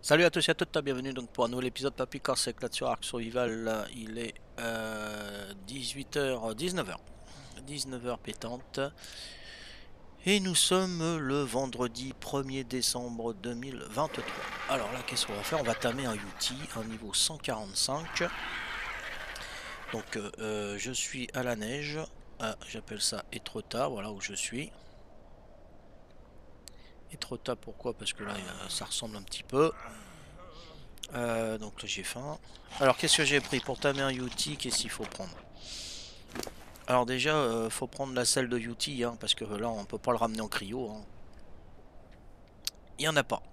Salut à tous et à toutes, bienvenue donc pour un nouvel épisode Papy Corse éclate sur Ark Survival. Il est 18h, 19h. 19h pétante. Et nous sommes le vendredi 1er décembre 2023. Alors là, qu'est-ce qu'on va faire? On va tamer un UT, un niveau 145. Donc je suis à la neige. J'appelle ça Etretat, voilà où je suis. Etretat, pourquoi? Parce que là, ça ressemble un petit peu. Donc là j'ai faim. Alors qu'est-ce que j'ai pris pour tamer un UT? Qu'est-ce qu'il faut prendre? Alors déjà faut prendre la selle de UT hein, parce que là on peut pas le ramener en cryo hein. Il n'y en a pas.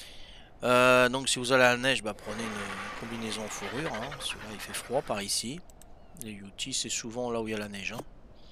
Donc si vous allez à la neige, bah, prenez une combinaison en fourrure hein. Celui-là il fait froid par ici. Les UT c'est souvent là où il y a la neige hein.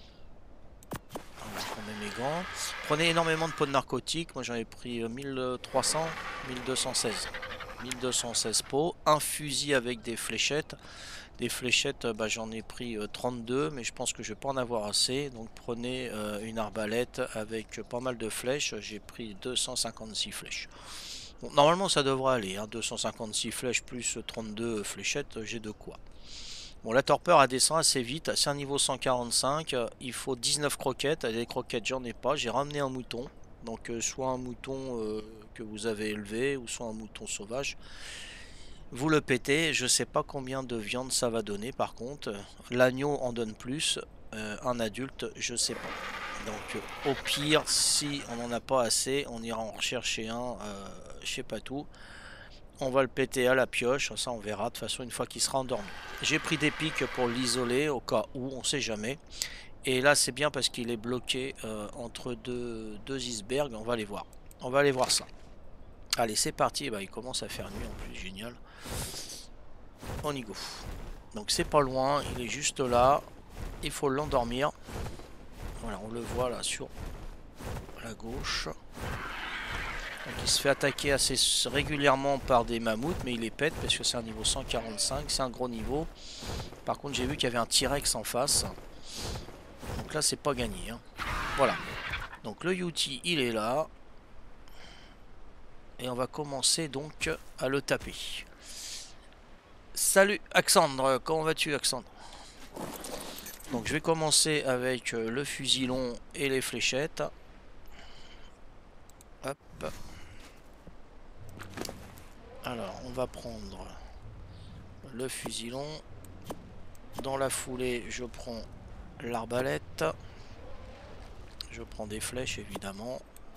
Alors, on met mes gants. Prenez énormément de pots de narcotiques. Moi j'en ai pris 1300, 1216. 1216 pots. Un fusil avec des fléchettes. Des fléchettes, bah, j'en ai pris 32, mais je pense que je vais pas en avoir assez. Donc prenez une arbalète avec pas mal de flèches. J'ai pris 256 flèches. Bon, normalement ça devrait aller, hein, 256 flèches plus 32 fléchettes, j'ai de quoi. Bon, la torpeur elle descend assez vite, c'est un niveau 145, il faut 19 croquettes. Des croquettes j'en ai pas, j'ai ramené un mouton. Donc soit un mouton que vous avez élevé, ou soit un mouton sauvage. Vous le pétez, je sais pas combien de viande ça va donner par contre. L'agneau en donne plus, un adulte je sais pas. Donc au pire, si on n'en a pas assez, on ira en rechercher un, je sais pas tout. On va le péter à la pioche, ça on verra de toute façon une fois qu'il sera endormi. J'ai pris des pics pour l'isoler au cas où, on sait jamais. Et là c'est bien parce qu'il est bloqué entre deux icebergs, on va aller voir. On va aller voir ça. Allez c'est parti, bah, il commence à faire nuit en plus, génial. On y go. Donc c'est pas loin, il est juste là. Il faut l'endormir. Voilà, on le voit là sur la gauche. Donc il se fait attaquer assez régulièrement par des mammouths, mais il les pète parce que c'est un niveau 145, c'est un gros niveau. Par contre j'ai vu qu'il y avait un T-Rex en face. Donc là c'est pas gagné hein. Voilà. Donc le UT il est là. Et on va commencer donc à le taper. Salut Axandre, comment vas-tu Axandre? Donc je vais commencer avec le fusil long et les fléchettes. Hop. Alors on va prendre le fusil long. Dans la foulée je prends l'arbalète. Je prends des flèches évidemment.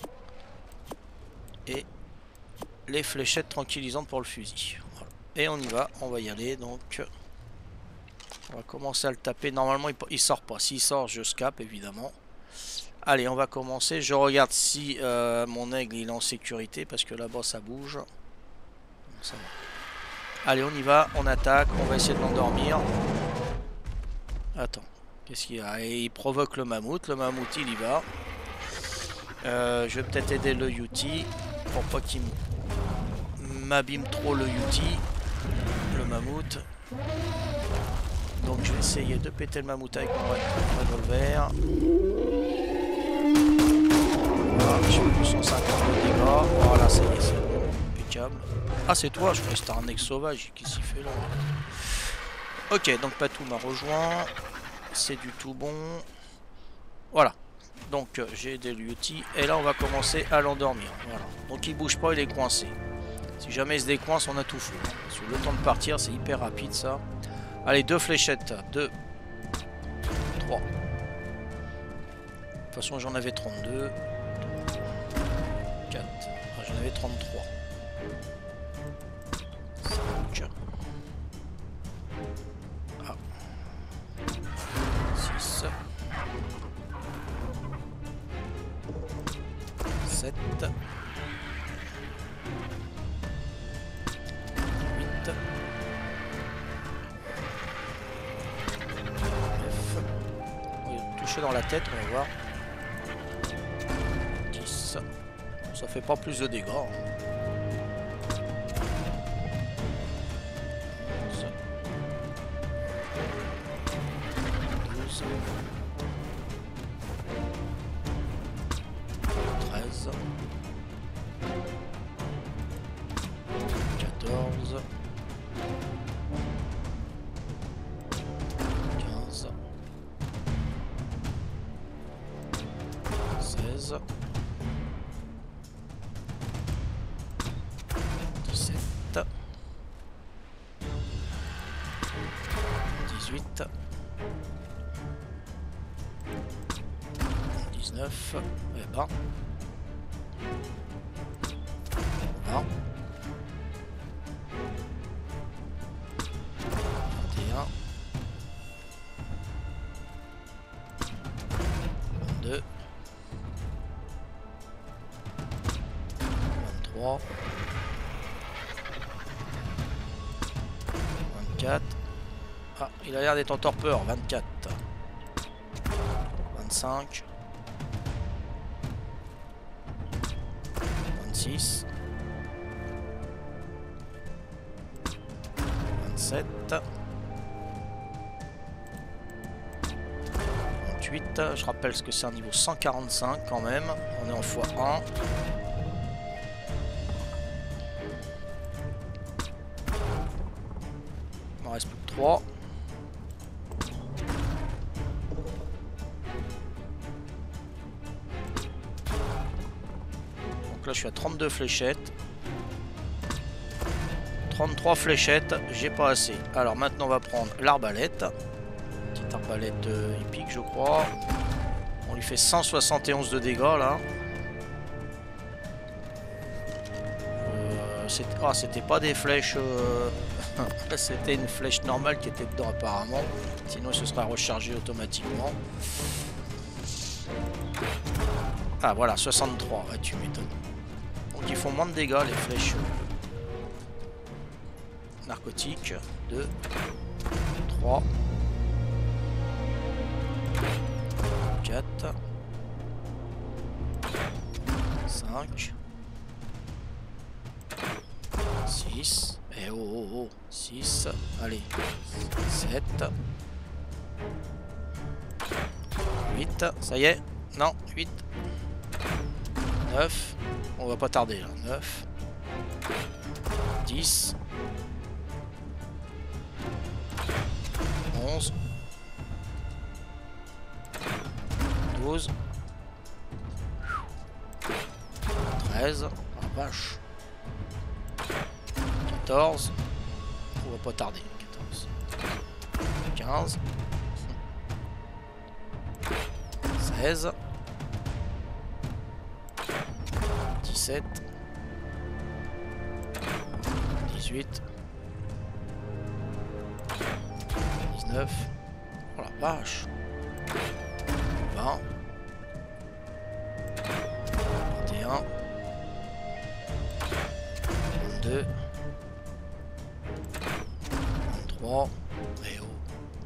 Et les fléchettes tranquillisantes pour le fusil. Voilà. Et on y va, on va y aller donc. On va commencer à le taper. Normalement il sort pas. S'il sort je scape évidemment. Allez on va commencer. Je regarde si mon aigle il est en sécurité. Parce que là-bas ça bouge. Ça va. Allez on y va. On attaque. On va essayer de l'endormir. Attends. Qu'est-ce qu'il y a? Et il provoque le mammouth. Le mammouth il y va. Je vais peut-être aider le UT. Pour pas qu'il m'abîme trop le UT. Le mammouth. Donc je vais essayer de péter le mammouth avec mon revolver. Voilà, j'ai plus 150 de dégâts. Voilà, ça y est, c'est bon. Impeccable. Ah, c'est toi, je croyais que c'était un ex sauvage. Qu'est-ce qu'il fait là? Ok, donc Patou m'a rejoint. C'est du tout bon. Voilà. Donc j'ai aidé le UT. Et là, on va commencer à l'endormir. Voilà. Donc il bouge pas, il est coincé. Si jamais il se décoince, on a tout fou. Parce que le temps de partir, c'est hyper rapide ça. Allez, 2 fléchettes. 2, 3. De toute façon, j'en avais 32. 4. Ah, j'en avais 33. 5. Ah. 6. 7. 8. 9. Il a touché dans la tête, on va voir. 10. Ça fait pas plus de dégâts. 11. 12. 13. 14, 15, 16, 17, 18, 19, et ben 20, 21, 22, 23, 24. Ah, il a l'air d'être en torpeur. 24, 25, 26, 27, 28. Je rappelle ce que c'est un niveau 145 quand même. On est en x1. Il m'en reste plus que 3. Donc là je suis à 32 fléchettes. 33 fléchettes, j'ai pas assez. Alors maintenant on va prendre l'arbalète. Petite arbalète hippique je crois. On lui fait 171 de dégâts là. C'était pas des flèches... C'était une flèche normale qui était dedans apparemment. Sinon il se sera rechargé automatiquement. Ah voilà, 63, ouais, tu m'étonnes. Donc ils font moins de dégâts les flèches narcotiques. 2, 3, 4, 5, 6, et oh, 6, allez, 7, 8, ça y est, non, 8, 9, on va pas tarder là, 9, 10, 11, 12, 13, oh vache, 14, on va pas tarder, 14, 15, 16, 17, 18, 19, oh la vache, 20, 21, 22, 23, et oh,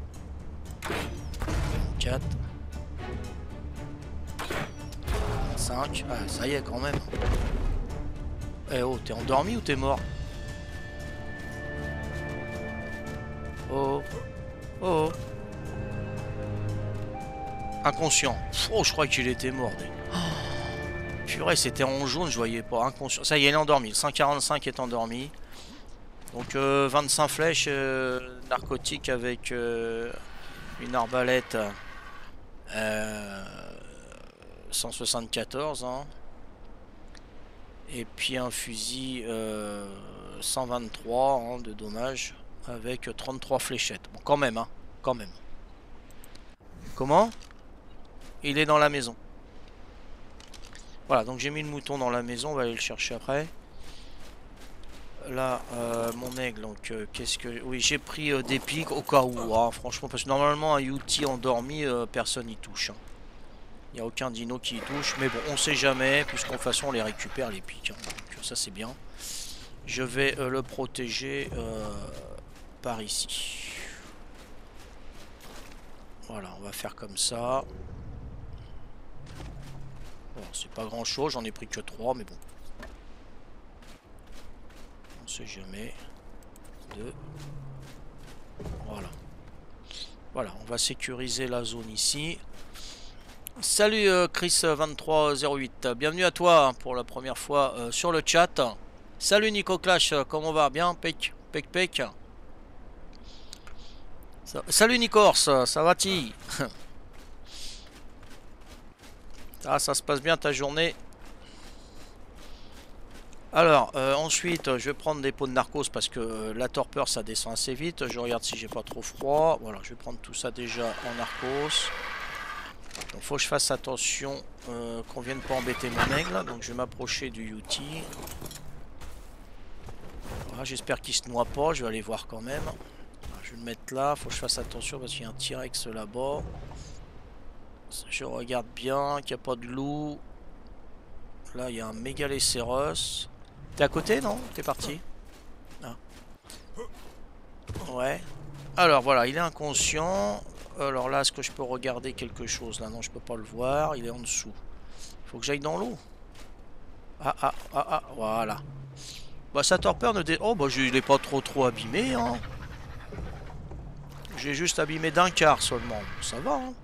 24, 25, ah ça y est quand même. Eh oh, t'es endormi ou t'es mort? Oh, oh, inconscient. Oh, je crois qu'il était mort. Purée, c'était en jaune, je voyais pas. Inconscient. Ça y est, il est endormi. Le 145 est endormi. Donc 25 flèches narcotiques avec une arbalète 174. Hein. Et puis un fusil 123 hein, de dommages avec 33 fléchettes. Bon, quand même, hein. Quand même. Comment? Il est dans la maison. Voilà, donc j'ai mis le mouton dans la maison, on va aller le chercher après. Là, mon aigle, donc qu'est-ce que... Oui, j'ai pris des pics au cas où, hein, franchement, parce que normalement un UT endormi, personne n'y touche. Hein. Il n'y a aucun dino qui y touche, mais bon, on sait jamais, puisqu'en façon on les récupère les pics. Hein, donc ça c'est bien. Je vais le protéger par ici. Voilà, on va faire comme ça. Bon, c'est pas grand chose, j'en ai pris que 3, mais bon. On sait jamais. 2. Voilà. Voilà, on va sécuriser la zone ici. Salut Chris2308, bienvenue à toi hein, pour la première fois sur le chat. Salut Nico Clash, comment va? Bien? Pec, pec, pec. Salut Nicors, ça va-t-il? Ah, ça se passe bien ta journée? Alors, ensuite, je vais prendre des pots de narcos parce que la torpeur ça descend assez vite. Je regarde si j'ai pas trop froid. Voilà, je vais prendre tout ça déjà en narcos. Donc, faut que je fasse attention qu'on vienne pas embêter mon aigle. Donc, je vais m'approcher du UT. Voilà, j'espère qu'il se noie pas. Je vais aller voir quand même. Je vais le mettre là. Faut que je fasse attention parce qu'il y a un T-Rex là-bas. Je regarde bien qu'il n'y a pas de loup. Là, il y a un mégalocéros. T'es à côté, non? T'es parti? Ah. Ouais. Alors voilà, il est inconscient. Alors là, est-ce que je peux regarder quelque chose? Là, non, je peux pas le voir. Il est en dessous. Faut que j'aille dans l'eau. Voilà. Bah, sa torpeur ne dé... Oh, bah, je l'ai pas trop abîmé, hein. J'ai juste abîmé d'un quart seulement. Ça va, hein.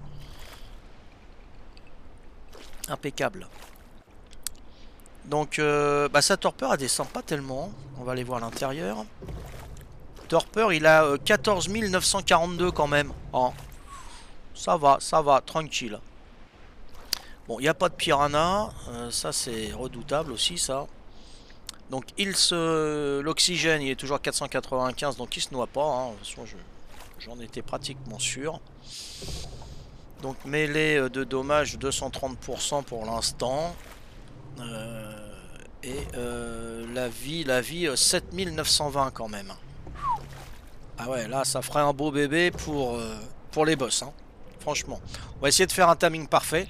Impeccable. Donc, bah, sa torpeur, elle descend pas tellement. On va aller voir l'intérieur. Torpeur, il a 14 942 quand même. Oh. Ça va, tranquille. Bon, il n'y a pas de piranha. Ça, c'est redoutable aussi, ça. Donc, l'oxygène, il est toujours 495, donc il se noie pas. Hein. De toute façon, j'en étais pratiquement sûr. Donc, mêlée de dommages 230% pour l'instant. La vie 7920 quand même. Ah ouais, là ça ferait un beau bébé pour les boss, hein. Franchement. On va essayer de faire un timing parfait.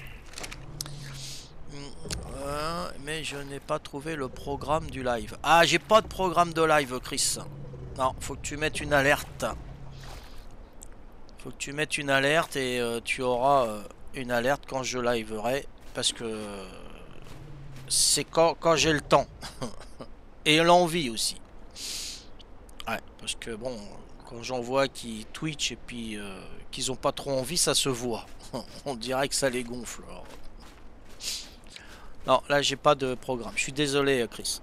Mais je n'ai pas trouvé le programme du live. Ah, j'ai pas de programme de live, Chris. Non, faut que tu mettes une alerte. Faut que tu mettes une alerte et tu auras une alerte quand je liverai. Parce que c'est quand j'ai le temps. Et l'envie aussi. Ouais, parce que bon, quand j'en vois qui Twitch et puis qu'ils ont pas trop envie, ça se voit. On dirait que ça les gonfle. Alors. Non, là j'ai pas de programme. Je suis désolé, Chris.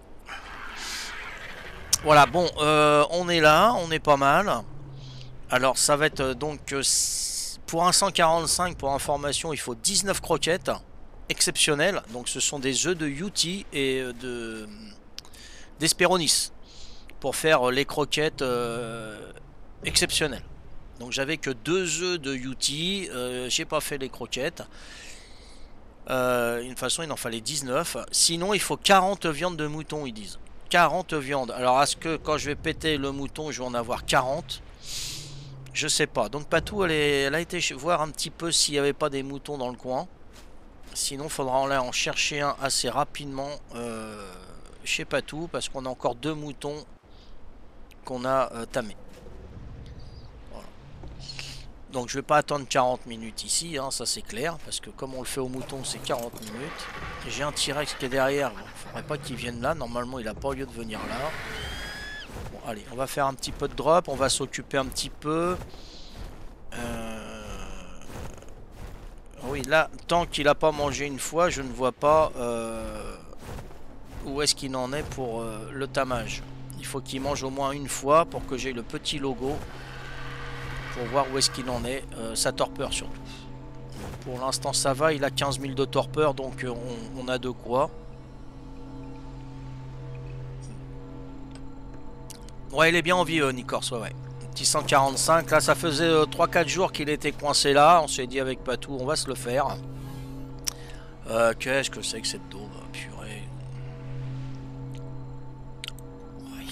Voilà, bon, on est là, on est pas mal. Alors ça va être donc pour un 145, pour information, il faut 19 croquettes exceptionnelles. Donc ce sont des œufs de UT et d'Hesperonis pour faire les croquettes exceptionnelles. Donc j'avais que 2 œufs de UT, j'ai pas fait les croquettes. Une façon il en fallait 19. Sinon il faut 40 viandes de mouton, ils disent. 40 viandes. Alors est-ce que quand je vais péter le mouton je vais en avoir 40? Je sais pas. Donc Patou elle a été voir un petit peu s'il n'y avait pas des moutons dans le coin. Sinon il faudra en chercher un assez rapidement chez Patou. Parce qu'on a encore 2 moutons qu'on a tamés. Voilà. Donc je vais pas attendre 40 minutes ici, hein, ça c'est clair. Parce que comme on le fait au mouton c'est 40 minutes. J'ai un T-Rex qui est derrière. Bon, faudrait pas qu'il vienne là. Normalement il a pas lieu de venir là. Bon, allez, on va faire un petit peu de drop. On va s'occuper un petit peu. Oui, là, tant qu'il a pas mangé une fois, je ne vois pas où est-ce qu'il en est pour le tamage. Il faut qu'il mange au moins une fois pour que j'ai le petit logo. Pour voir où est-ce qu'il en est. Sa torpeur surtout. Pour l'instant ça va, il a 15 000 de torpeur, donc on a de quoi. Ouais, il est bien en vie, Nicors, ouais. Petit 145, là ça faisait 3-4 jours qu'il était coincé là. On s'est dit avec Patou, on va se le faire. Qu'est-ce que c'est que cette daube, purée. Ouais.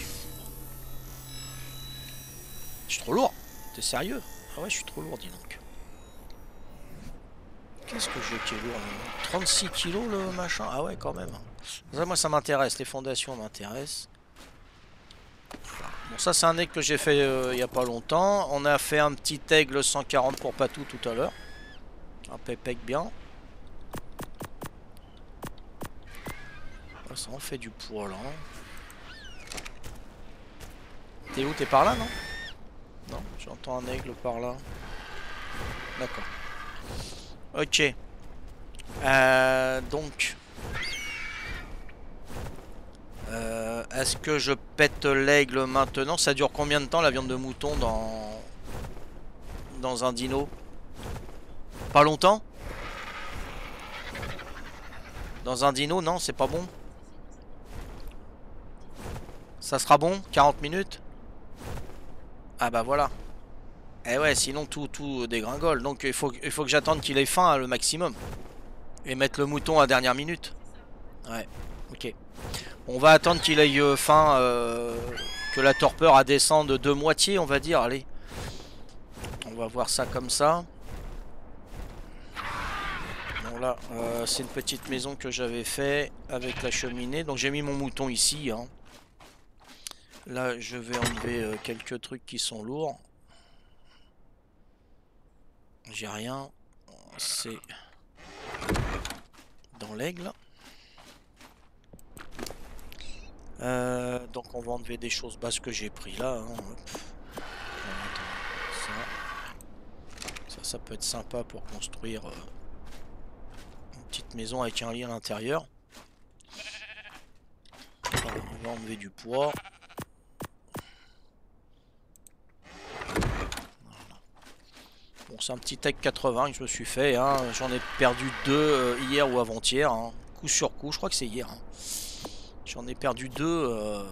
Je suis trop lourd. T'es sérieux? Ah ouais, je suis trop lourd, dis donc. Qu'est-ce que j'ai qui est lourd? 36 kilos le machin? Ah ouais, quand même. Ça, moi ça m'intéresse, les fondations m'intéressent. Bon, ça c'est un aigle que j'ai fait il n'y a pas longtemps. On a fait un petit aigle 140 pour Patou tout à l'heure. Un pépec bien. Ça en fait du poids là. T'es où? T'es par là, non? Non, j'entends un aigle par là. D'accord. Ok. Donc. Est-ce que je pète l'aigle maintenant? Ça dure combien de temps la viande de mouton dans un dino? Pas longtemps? Dans un dino, non, c'est pas bon. Ça sera bon? 40 minutes? Ah bah voilà. Eh ouais, sinon tout dégringole. Donc il faut que j'attende qu'il ait faim le maximum. Et mettre le mouton à dernière minute. Ouais, ok. On va attendre qu'il ait faim, que la torpeur à descendre de moitié, on va dire. Allez. On va voir ça comme ça. Bon là, c'est une petite maison que j'avais fait avec la cheminée. Donc j'ai mis mon mouton ici. Hein. Là, je vais enlever quelques trucs qui sont lourds. J'ai rien. C'est dans l'aigle. Donc on va enlever des choses basses que j'ai pris là. Hein. Ça peut être sympa pour construire une petite maison avec un lit à l'intérieur. Voilà, on va enlever du poids. Bon, c'est un petit tech 80 que je me suis fait. Hein. J'en ai perdu 2 hier ou avant-hier. Hein. Coup sur coup, je crois que c'est hier. Hein. J'en ai perdu 2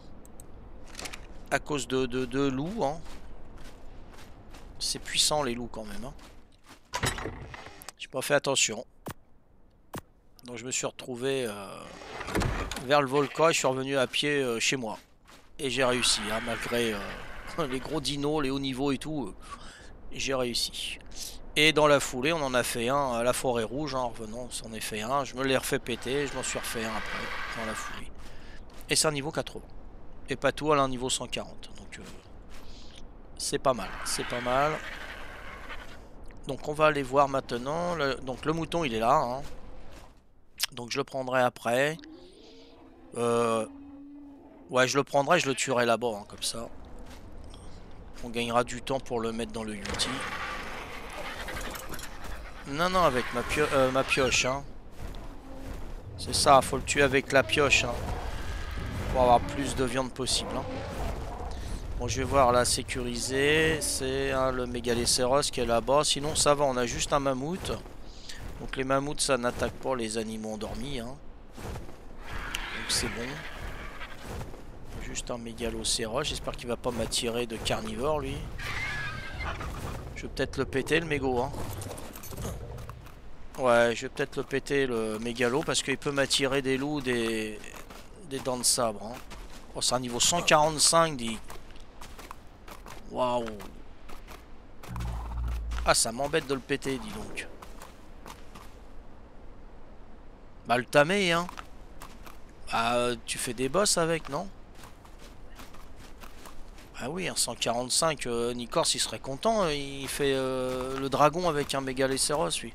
à cause de loups. Hein. C'est puissant les loups quand même. Hein. J'ai pas fait attention. Donc je me suis retrouvé vers le volcan et je suis revenu à pied chez moi. Et j'ai réussi, hein, malgré les gros dinos, les hauts niveaux et tout. J'ai réussi. Et dans la foulée, on en a fait un à la forêt rouge. En revenant, on s'en est fait un. Je me l'ai refait péter. Je m'en suis refait un après, dans la foulée. Et c'est un niveau 80. Et pas tout, elle a un niveau 140. Donc c'est pas mal. C'est pas mal. Donc on va aller voir maintenant. Donc le mouton, il est là. Hein. Donc je le prendrai après. Ouais, je le prendrai, je le tuerai là-bas, hein, comme ça. On gagnera du temps pour le mettre dans le Yuti. Non, non, avec ma pioche. Hein. C'est ça, faut le tuer avec la pioche. Hein, pour avoir plus de viande possible. Hein. Bon, je vais voir là, sécurisé. C'est hein, le mégalécéros qui est là-bas. Sinon, ça va, on a juste un mammouth. Donc les mammouths, ça n'attaque pas les animaux endormis. Hein. Donc c'est bon. Juste un mégalocéros. J'espère qu'il va pas m'attirer de carnivore, lui. Je vais peut-être le péter, le mégot. Hein. Ouais, je vais peut-être le péter, le mégalo, parce qu'il peut m'attirer des loups, des dents de sabre. Hein. Oh, c'est un niveau 145, dit. Waouh. Ah, ça m'embête de le péter, dis donc. Bah, le tamer, hein. Bah, tu fais des boss avec, non? Ah oui, un 145, Nikors il serait content, il fait le dragon avec un mégalécéros lui.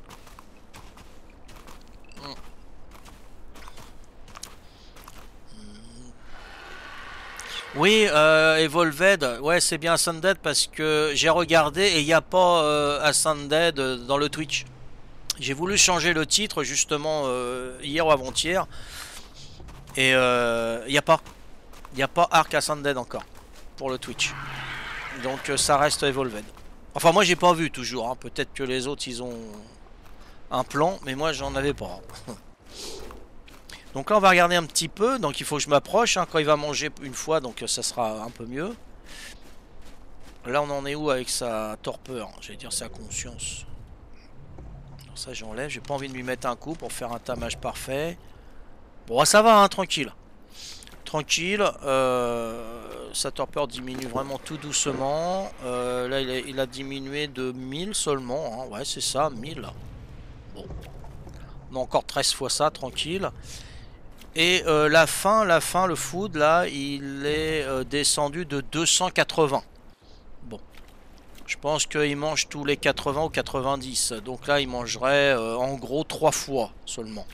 Oui, Evolved, ouais c'est bien Ascended parce que j'ai regardé et il n'y a pas Ascended dans le Twitch. J'ai voulu changer le titre justement hier ou avant-hier et il n'y a pas. Il n'y a pas Arc Ascended encore pour le Twitch. Donc ça reste Evolved. Enfin moi j'ai pas vu toujours, hein. Peut-être que les autres ils ont un plan, mais moi j'en avais pas. Donc là on va regarder un petit peu, donc il faut que je m'approche hein, quand il va manger une fois, donc ça sera un peu mieux. Là on en est où avec sa torpeur? J'allais dire sa conscience. Alors ça j'enlève, j'ai pas envie de lui mettre un coup pour faire un tamage parfait. Bon ça va hein, tranquille. Tranquille, sa torpeur diminue vraiment tout doucement. Là il a diminué de 1000 seulement, hein. Ouais c'est ça, 1000. Bon, on a encore 13 fois ça, tranquille. Et la faim, le food là, il est descendu de 280. Bon, je pense qu'il mange tous les 80 ou 90. Donc là il mangerait en gros 3 fois seulement.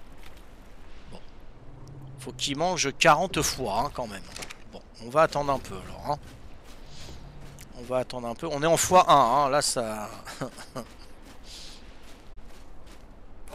Faut qu'il mange 40 fois hein, quand même. Bon, on va attendre un peu alors. Hein. On va attendre un peu. On est en x1, hein. Là ça...